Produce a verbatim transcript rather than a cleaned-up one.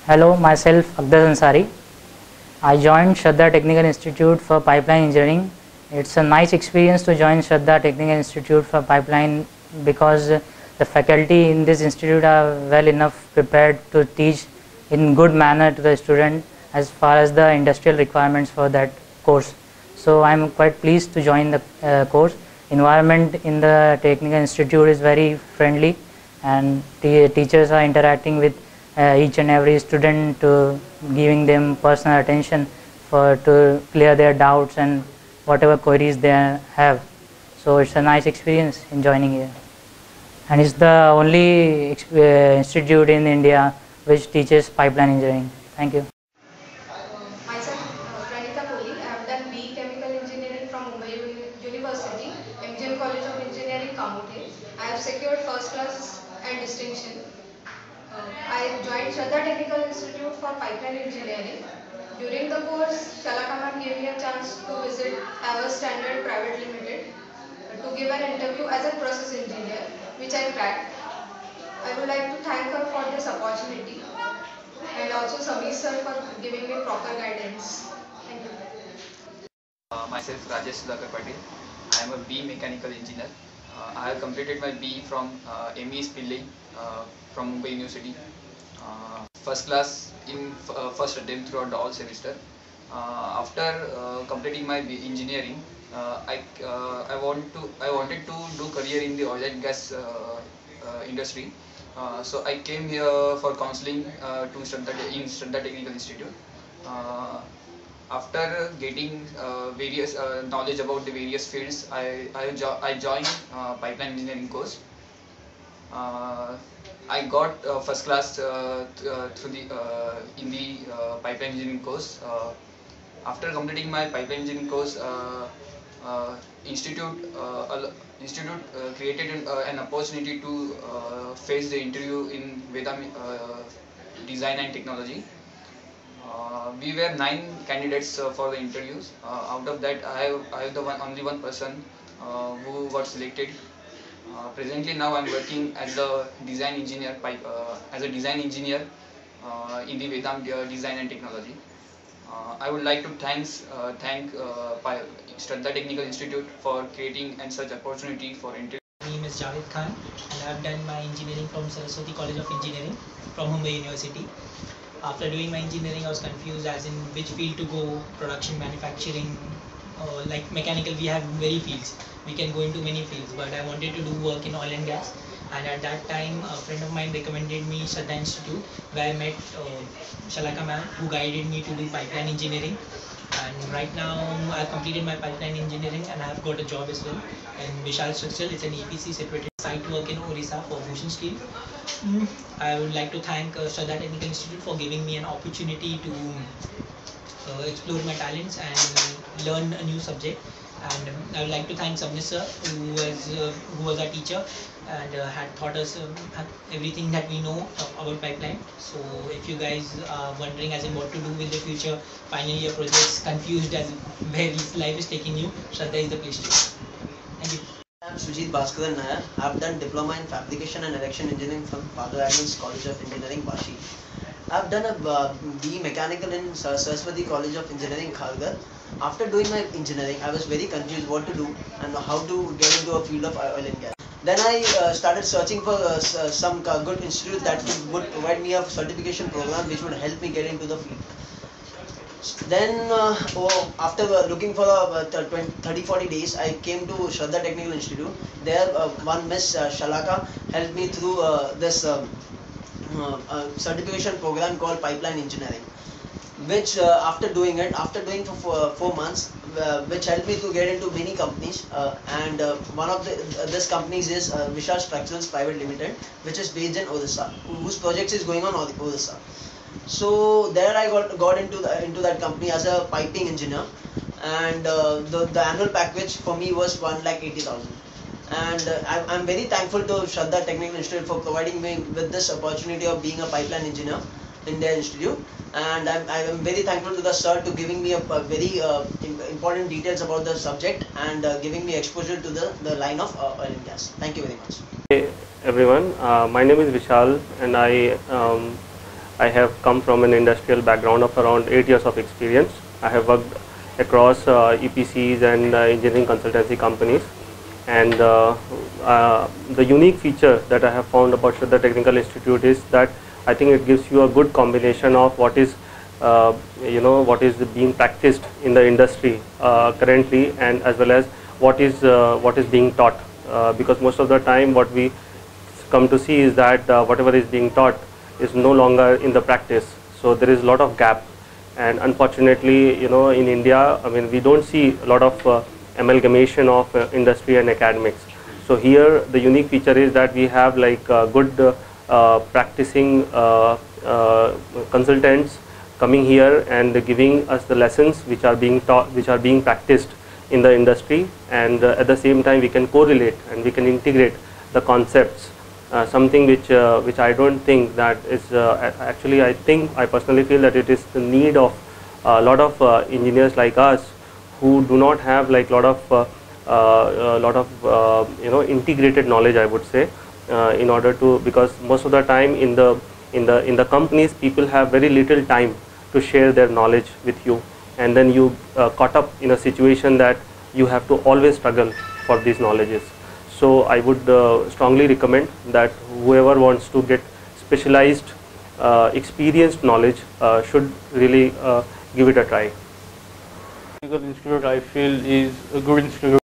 Hello, myself Akhdar Ansari. I joined Shraddha Technical Institute for Pipeline Engineering. It's a nice experience to join Shraddha Technical Institute for Pipeline because the faculty in this institute are well enough prepared to teach in good manner to the student as far as the industrial requirements for that course. So I am quite pleased to join the uh, course. Environment in the Technical Institute is very friendly, and the teachers are interacting with uh, each and every student, to giving them personal attention for to clear their doubts and whatever queries they have. So it's a nice experience in joining here, and it's the only uh, institute in India which teaches pipeline engineering. Thank you. Myself, uh, Pranita Kohli. I have done B E Chemical Engineering from Mumbai Uni University, M G M College of Engineering, Kamote. I have secured first class and distinction. Uh, I joined Shraddha Technical Institute for Pipeline Engineering. During the course, Shalaka ma'am gave me a chance to visit Our Standard Private Limited uh, to give an interview as a process engineer, which I cracked. I would like to thank her for this opportunity, and also Sameer sir for giving me proper guidance. Thank you. Uh, myself Rajesh Sudhakar Patil. I am a B Mechanical Engineer. Uh, I have completed my B from uh, M E Spilling uh, from Mumbai University. Uh, first class in f uh, first attempt throughout the all semester. Uh, after uh, completing my B engineering, uh, I uh, I want to I wanted to do career in the oil and gas uh, uh, industry. Uh, so I came here for counseling uh, to Shraddha in Shraddha Technical Institute. Uh, After getting uh, various uh, knowledge about the various fields, I I, jo I joined uh, pipeline engineering course. Uh, I got uh, first class uh, th uh, through the uh, in the uh, pipeline engineering course. Uh, after completing my pipeline engineering course, uh, uh, institute uh, institute uh, created an, uh, an opportunity to uh, face the interview in Vedam uh, Design and Technology. Uh, we were nine candidates uh, for the interviews. Uh, out of that, I have, I have the one, only one person uh, who got selected. Uh, presently, now I am working as a design engineer, pipe, uh, as a design engineer uh, in the Vedam Design and Technology. Uh, I would like to thanks uh, thank uh, Shraddha Technical Institute for creating and such opportunity for interview. My name is Javed Khan, and I have done my engineering from Saraswati College of Engineering from Mumbai University. After doing my engineering, I was confused as in which field to go: production, manufacturing, uh, like mechanical. We have very fields. We can go into many fields, but I wanted to do work in oil and gas. And at that time, a friend of mine recommended me Shraddha Institute, where I met uh, Shalaka ma'am, who guided me to do pipeline engineering. And right now, I've completed my pipeline engineering and I've got a job as well in Vishal Structural. It's an E P C situated site work in Orissa for Bhushan Steel. Mm. I would like to thank uh, Shraddha Technical Institute for giving me an opportunity to uh, explore my talents and learn a new subject. And um, I would like to thank Sameer sir, who was uh, who was our teacher and uh, had taught us um, everything that we know about pipeline. So if you guys are wondering as in what to do with the future final year projects, confused as where life is taking you, Shraddha is the place to go. Thank you. I am Sujit Bhaskaran Nair. I have done diploma in fabrication and erection engineering from Father Adams College of Engineering, Vashi. I have done a uh, B E mechanical in Saraswati College of Engineering, Khalgar. After doing my engineering, I was very confused what to do and how to get into a field of oil and gas. Then I uh, started searching for uh, some uh, good institute that would provide me a certification program which would help me get into the field. Then uh, oh, after uh, looking for uh, thirty to forty days, I came to Shraddha Technical Institute. There uh, one Miss uh, Shalaka helped me through uh, this um, uh, uh, certification program called Pipeline Engineering, which uh, after doing it, after doing for four, four months, uh, which helped me to get into many companies, uh, and uh, one of the, uh, this companies is uh, Vishal Structurals Private Limited, which is based in Orissa, whose project is going on Orissa. So there I got got into the, into that company as a piping engineer, and uh, the the annual package for me was one lakh eighty thousand. And uh, I, I'm very thankful to Shraddha Technical Institute for providing me with this opportunity of being a pipeline engineer in their institute. And I'm, I'm very thankful to the sir to giving me a, a very uh, important details about the subject and uh, giving me exposure to the, the line of uh, oil and gas. Thank you very much. Hey everyone, uh, my name is Vishal, and I um, I have come from an industrial background of around eight years of experience. I have worked across uh, E P Cs and uh, engineering consultancy companies. And uh, uh, the unique feature that I have found about Shraddha Technical Institute is that I think it gives you a good combination of what is, uh, you know, what is being practiced in the industry uh, currently, and as well as what is uh, what is being taught. Uh, because most of the time, what we come to see is that uh, whatever is being taught is no longer in the practice. So there is a lot of gap, and unfortunately, you know, in India, I mean, we don't see a lot of uh, amalgamation of uh, industry and academics. So here the unique feature is that we have like uh, good uh, uh, practicing uh, uh, consultants coming here and giving us the lessons which are being taught, which are being practiced in the industry, and uh, at the same time we can correlate and we can integrate the concepts, uh, something which uh, which I don't think that is uh, actually, I think I personally feel that it is the need of a lot of uh, engineers like us who do not have like lot of uh, uh, lot of uh, you know integrated knowledge, I would say, uh, in order to, because most of the time in the in the in the companies people have very little time to share their knowledge with you, and then you uh, caught up in a situation that you have to always struggle for these knowledges. So I would uh, strongly recommend that whoever wants to get specialized uh, experienced knowledge uh, should really uh, give it a try. Technical Institute, I feel, is a good institute